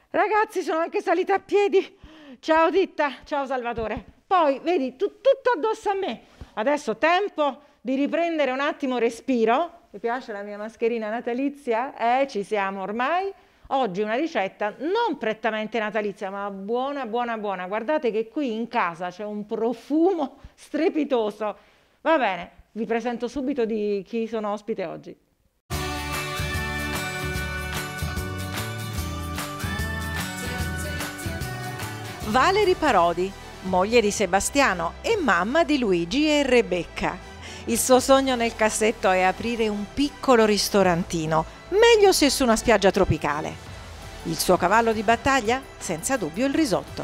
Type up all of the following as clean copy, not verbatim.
Ragazzi, sono anche salita a piedi. Ciao Titta, ciao Salvatore. Poi, vedi, tutto addosso a me. Adesso tempo di riprendere un attimo respiro. Mi piace la mia mascherina natalizia? Ci siamo ormai. Oggi una ricetta non prettamente natalizia, ma buona, buona, buona. Guardate che qui in casa c'è un profumo strepitoso. Va bene, vi presento subito di chi sono ospite oggi. Valerie Parodi, moglie di Sebastiano e mamma di Luigi e Rebecca. Il suo sogno nel cassetto è aprire un piccolo ristorantino, meglio se su una spiaggia tropicale. Il suo cavallo di battaglia? Senza dubbio il risotto.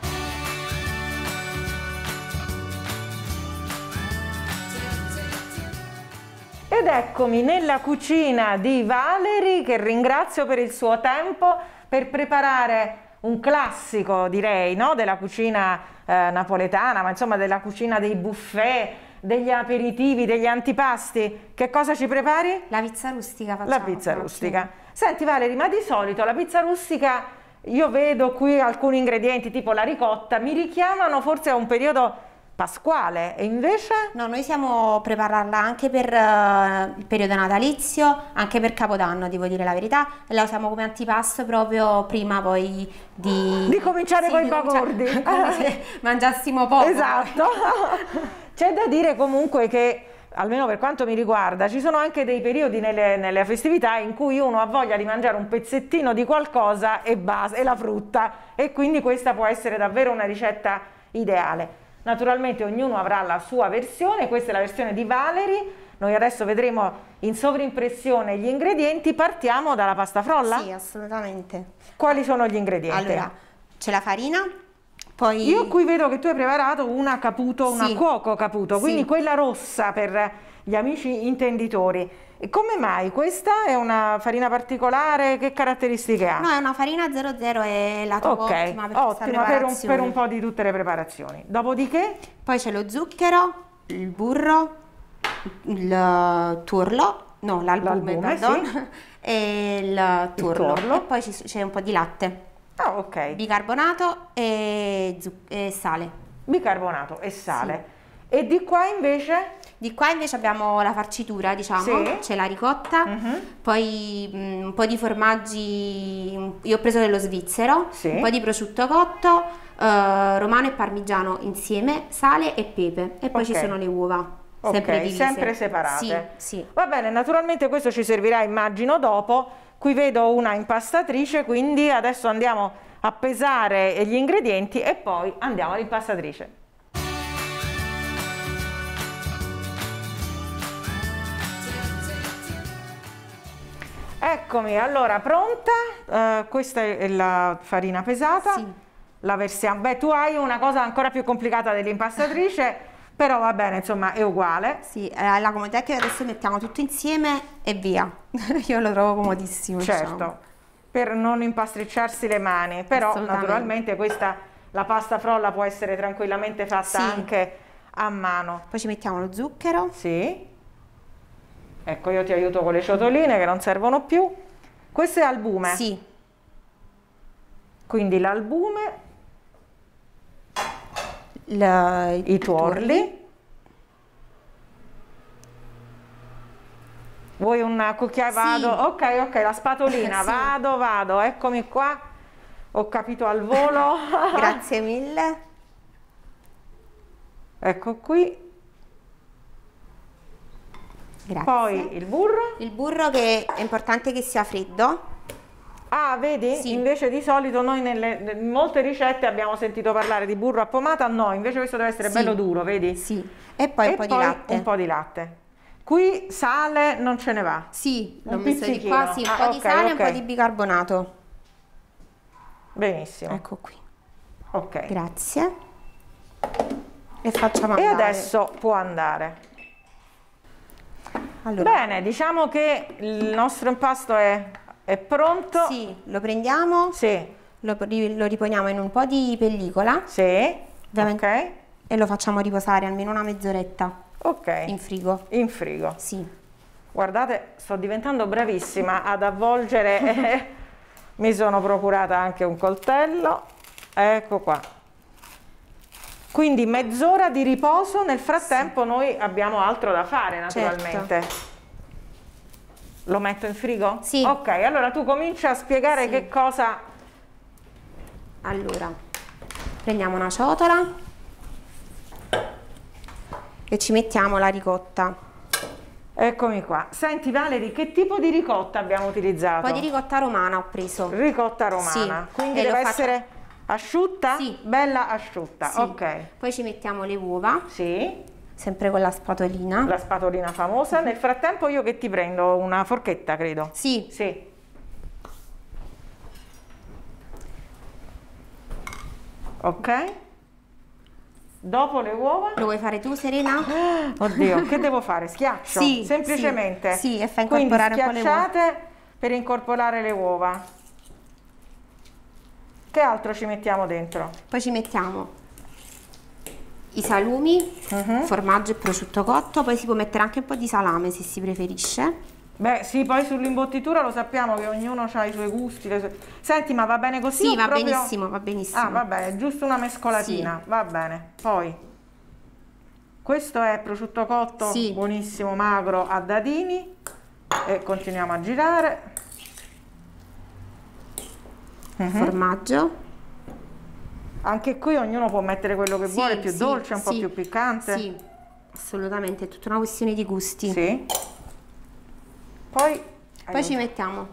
Ed eccomi nella cucina di Valerie, che ringrazio per il suo tempo per preparare un classico, direi, no? Della cucina napoletana, ma insomma della cucina dei buffet, degli aperitivi, degli antipasti. Che cosa ci prepari? La pizza rustica facciamo. La pizza rustica. Senti Valerie, ma di solito la pizza rustica, io vedo qui alcuni ingredienti tipo la ricotta, mi richiamano forse a un periodo pasquale, e invece? No, noi siamo prepararla anche per il periodo natalizio, anche per Capodanno, devo dire la verità, e la usiamo come antipasto proprio prima poi di cominciare con i bagordi. Come se mangiassimo poco. Esatto. C'è da dire comunque che, almeno per quanto mi riguarda, ci sono anche dei periodi nelle festività in cui uno ha voglia di mangiare un pezzettino di qualcosa e basta, e la frutta, e quindi questa può essere davvero una ricetta ideale. Naturalmente ognuno avrà la sua versione, questa è la versione di Valerie. Noi adesso vedremo in sovrimpressione gli ingredienti. Partiamo dalla pasta frolla? Sì, assolutamente. Quali sono gli ingredienti? Allora, c'è la farina, poi... Io qui vedo che tu hai preparato una caputo, una Sì. cuoco caputo, Sì. quindi quella rossa per gli amici intenditori. E come mai? Questa è una farina particolare? Che caratteristiche ha? No, è una farina 00 e la trovo ottima per questa preparazione. per un po' di tutte le preparazioni. Dopodiché? Poi c'è lo zucchero, il burro, il tuorlo, no, l'albume, pardon, sì. e il tuorlo. tuorlo. E poi c'è un po' di latte, Ah, ok. bicarbonato e sale. Bicarbonato e sale. E di qua invece? Di qua invece abbiamo la farcitura, diciamo, Sì. c'è la ricotta, poi un po' di formaggi, io ho preso dello svizzero, Sì. un po' di prosciutto cotto, romano e parmigiano insieme, sale e pepe, e poi Ok. ci sono le uova, sempre Ok, divise. sempre separate. Sì, sì. Va bene, naturalmente questo ci servirà, immagino, dopo. Qui vedo una impastatrice, quindi adesso andiamo a pesare gli ingredienti e poi andiamo all'impastatrice. Eccomi, allora pronta. Questa è la farina pesata. Sì. La versiamo. Beh, tu hai una cosa ancora più complicata dell'impastatrice, però va bene, insomma, è uguale. Sì, la comodità è che adesso mettiamo tutto insieme e via. Io lo trovo comodissimo, Certo, diciamo. per non impastricciarsi le mani, però Assolutamente. naturalmente la pasta frolla può essere tranquillamente fatta Sì. anche a mano. Poi ci mettiamo lo zucchero. Sì. Ecco, io ti aiuto con le ciotoline che non servono più. Questo è albume. Sì. Quindi l'albume, I tuorli. Vuoi un cucchiaio? Sì. Vado. Ok, la spatolina. Sì. Vado, eccomi qua. Ho capito al volo. Grazie mille. Ecco qui. Grazie. Poi il burro. Il burro, che è importante che sia freddo. Ah, vedi? Sì. Invece di solito noi in molte ricette abbiamo sentito parlare di burro a pomata, no, invece questo deve essere Sì. bello duro, vedi? Sì. E poi un po' di latte. un po' di latte. Qui sale non ce ne va. Sì, Un l'ho messo di pizzichino. qua, sì, un po' di ok, sale e ok. un po' di bicarbonato. Benissimo. Ecco qui. Ok. Grazie. E facciamo E andare. adesso può andare. Allora, Bene, diciamo che il nostro impasto è pronto. sì, lo prendiamo, Sì, lo riponiamo in un po' di pellicola sì. ovviamente, e lo facciamo riposare almeno una mezz'oretta Ok. in frigo. In frigo. Sì. Guardate, sto diventando bravissima ad avvolgere Mi sono procurata anche un coltello, ecco qua. Quindi mezz'ora di riposo, nel frattempo noi abbiamo altro da fare naturalmente. Certo. Lo metto in frigo? Sì. Ok, allora tu comincia a spiegare Sì. che cosa... Allora, prendiamo una ciotola e ci mettiamo la ricotta. Eccomi qua. Senti Valerie, che tipo di ricotta abbiamo utilizzato? Un po' di ricotta romana ho preso. Ricotta romana, Sì. quindi E l'ho deve fatta- essere asciutta? Sì. Bella asciutta, Sì. ok. Poi ci mettiamo le uova, Sì, sempre con la spatolina. la spatolina famosa. Nel frattempo io che ti prendo una forchetta, credo. Sì. Sì. Ok. Dopo le uova? Lo vuoi fare tu, Serena? Oddio, che devo fare? Schiaccio? Sì, Semplicemente? sì, sì, e fai Quindi incorporare un po' le uova. schiacciate per incorporare le uova. Che altro ci mettiamo dentro? Poi ci mettiamo i salumi, formaggio e prosciutto cotto, poi si può mettere anche un po' di salame se si preferisce. Beh, sì, poi sull'imbottitura lo sappiamo che ognuno ha i suoi gusti. Senti, ma va bene così? Sì, o va proprio... benissimo, va benissimo. Ah, va bene, giusto una mescolatina, Sì. va bene. Poi, questo è prosciutto cotto, Sì. buonissimo, magro, a dadini. E continuiamo a girare. Formaggio. Anche qui ognuno può mettere quello che Sì, vuole, più sì, dolce, un po' sì. più piccante. Sì, assolutamente, è tutta una questione di gusti. Sì. Poi Poi ci mettiamo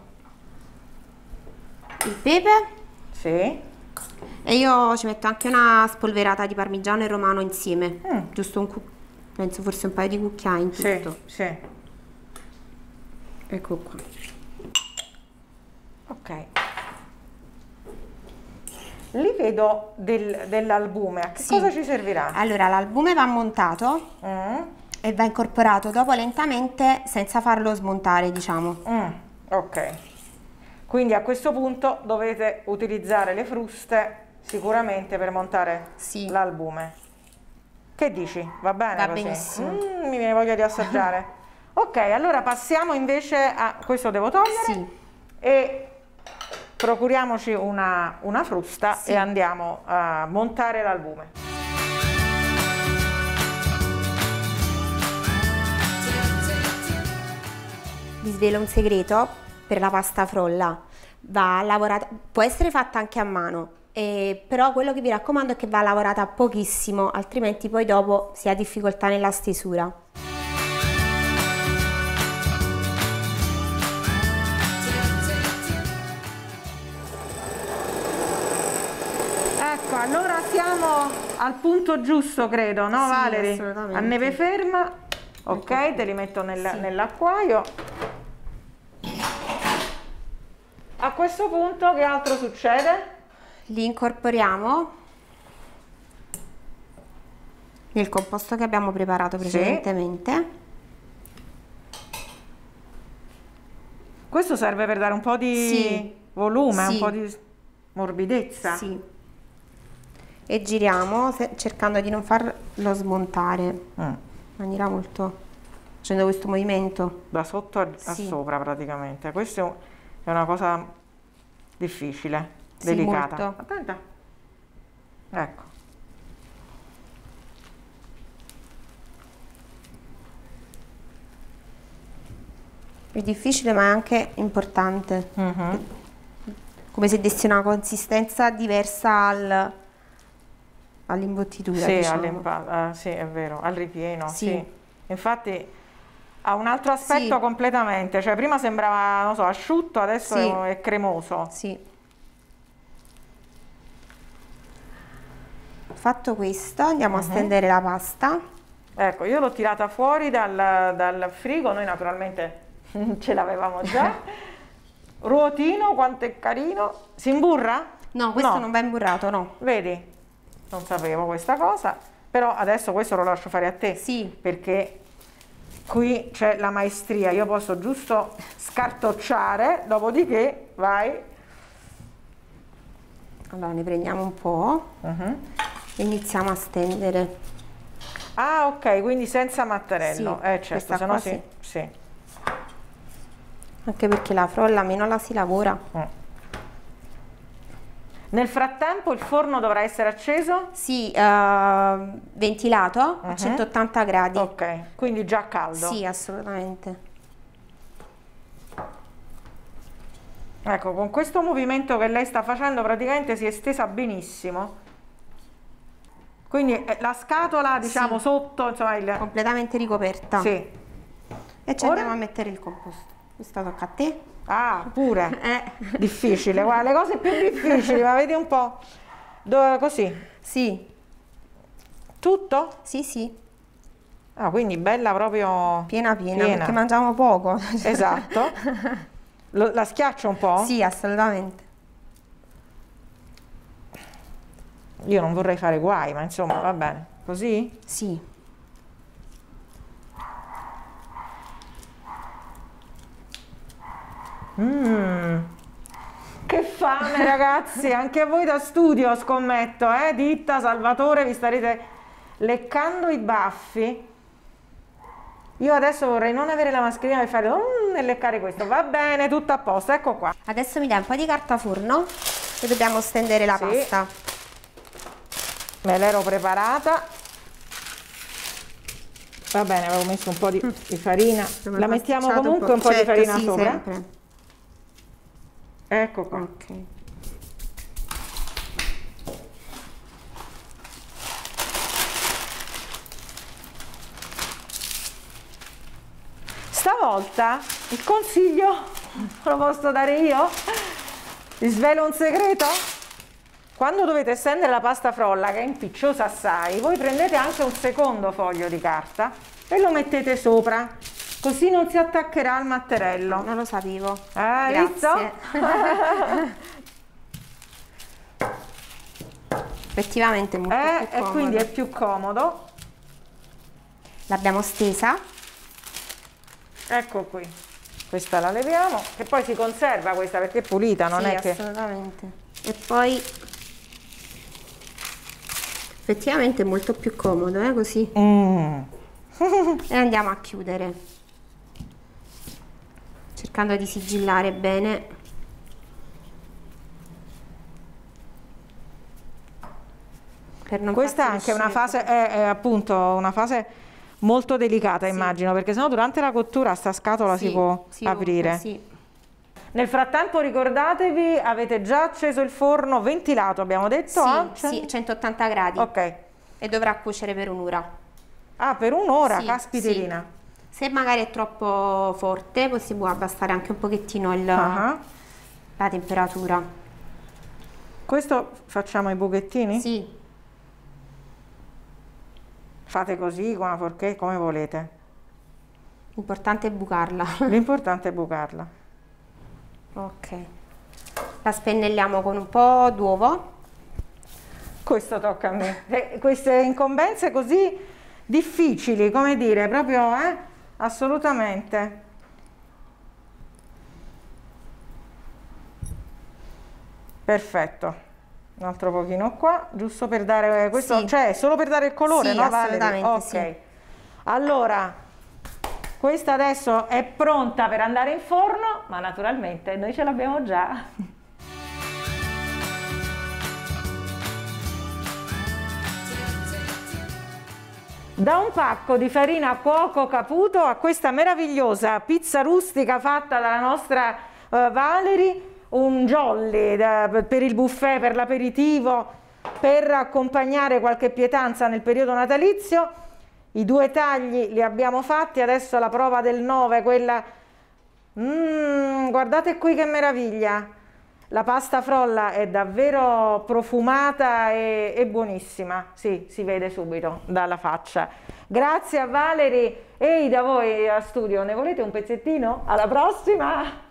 il pepe Sì. e io ci metto anche una spolverata di parmigiano e romano insieme. Giusto penso forse un paio di cucchiai in Sì, tutto. sì. Ecco qua. Ok. Lì vedo dell'albume, a che Sì. cosa ci servirà? Allora, l'albume va montato e va incorporato dopo lentamente senza farlo smontare, diciamo. Ok. Quindi a questo punto dovete utilizzare le fruste sicuramente per montare Sì. l'albume. Che dici? Va bene Va così? benissimo. Mi viene voglia di assaggiare. Ok, allora passiamo invece a... Questo devo togliere. Sì. E procuriamoci una frusta Sì. e andiamo a montare l'albume. Vi svelo un segreto per la pasta frolla. Va lavorata, può essere fatta anche a mano, però quello che vi raccomando è che va lavorata pochissimo, altrimenti poi dopo si ha difficoltà nella stesura. Ecco, allora siamo al punto giusto, credo, no Sì, Valerie? assolutamente. A neve ferma. Ok, te li metto nell'acquaio. A questo punto che altro succede? Li incorporiamo nel composto che abbiamo preparato precedentemente. Questo serve per dare un po' di Sì. volume, un Sì. po' di morbidezza. Sì. E giriamo cercando di non farlo smontare in maniera molto, facendo questo movimento. Da sotto a Sì. sopra praticamente. Questo è una cosa difficile, Sì, delicata. molto. Attenta. Ecco. È difficile ma è anche importante, come se desse una consistenza diversa all'imbottitura, Sì, diciamo. sì, è vero, al ripieno, Sì. sì. Infatti ha un altro aspetto Sì. completamente, cioè prima sembrava, non so, asciutto, adesso Sì. è cremoso. Sì. Fatto questo, andiamo a stendere la pasta. Ecco, io l'ho tirata fuori dal frigo, noi naturalmente ce l'avevamo già. Ruotino, quanto è carino. Si imburra? No, questo non va imburrato, no. Vedi? Non sapevo questa cosa, però adesso questo lo lascio fare a te. Sì. Perché qui c'è la maestria, io posso giusto scartocciare, dopodiché vai. Allora ne prendiamo un po' e iniziamo a stendere. Ah, ok, quindi senza mattarello. Sì, Certo, questa sennò qua sì. Sì. Anche perché la frolla meno la si lavora. Nel frattempo il forno dovrà essere acceso? Sì, ventilato a 180 gradi. Ok, quindi già caldo. Sì, assolutamente. Ecco, con questo movimento che lei sta facendo praticamente si è stesa benissimo. Quindi la scatola, diciamo, sì, sotto, insomma, completamente ricoperta. Sì. E ci andiamo a mettere il composto. Questo tocca a te. Ah, pure. Difficile, guarda, le cose più difficili, ma vedi un po'. Così. Sì. Tutto? Sì, sì. Ah, quindi bella proprio piena, perché mangiamo poco. Esatto. La schiaccio un po'? Sì, assolutamente. Io non vorrei fare guai, ma insomma, va bene. Così? Sì. Che fame, ragazzi! Anche a voi da studio, scommetto, Ditta, Salvatore, vi starete leccando i baffi. Io adesso vorrei non avere la mascherina per fare e leccare questo. Va bene, tutto a posto, ecco qua. Adesso mi dai un po' di carta forno e dobbiamo stendere la pasta. Me l'ero preparata. Va bene, avevo messo un po' di farina. La mettiamo comunque un po' di farina sopra. Sempre. Ecco qua. Ok. Stavolta il consiglio lo posso dare io? Vi svelo un segreto? Quando dovete stendere la pasta frolla, che è impicciosa assai, voi prendete anche un secondo foglio di carta e lo mettete sopra, così non si attaccherà al matterello. Non lo sapevo. Visto? Effettivamente è molto più comodo. E quindi è più comodo. L'abbiamo stesa. Ecco qui, questa la leviamo, che poi si conserva questa perché è pulita, non è che... assolutamente. E poi effettivamente è molto più comodo, così. E andiamo a chiudere, cercando di sigillare bene. Per non questa è anche una fase, è appunto una fase molto delicata, immagino, perché sennò durante la cottura sta scatola si può aprire. Nel frattempo ricordatevi, avete già acceso il forno ventilato, abbiamo detto? Sì, 180 gradi. Ok. E dovrà cuocere per un'ora. Ah, per un'ora? Sì, Caspiterina. sì. Se magari è troppo forte, poi si può abbassare anche un pochettino la temperatura. Questo facciamo i buchettini? Sì. Fate così, con una forchetta, come volete. L'importante è bucarla. L'importante è bucarla. Ok. La spennelliamo con un po' d'uovo. Questo tocca a me. Queste incombenze così difficili, come dire, proprio, assolutamente. Perfetto. Un altro pochino qua, giusto per dare questo, cioè solo per dare il colore, sì, no? Assolutamente, ok. sì. Allora, questa adesso è pronta per andare in forno, ma naturalmente noi ce l'abbiamo già. Da un pacco di farina cuoco caputo a questa meravigliosa pizza rustica fatta dalla nostra Valerie, un jolly per il buffet, per l'aperitivo, per accompagnare qualche pietanza nel periodo natalizio. I 2 tagli li abbiamo fatti, adesso la prova del 9, quella... guardate qui che meraviglia! La pasta frolla è davvero profumata e buonissima, sì, si vede subito dalla faccia. Grazie a Valerie e da voi a studio, ne volete un pezzettino? Alla prossima!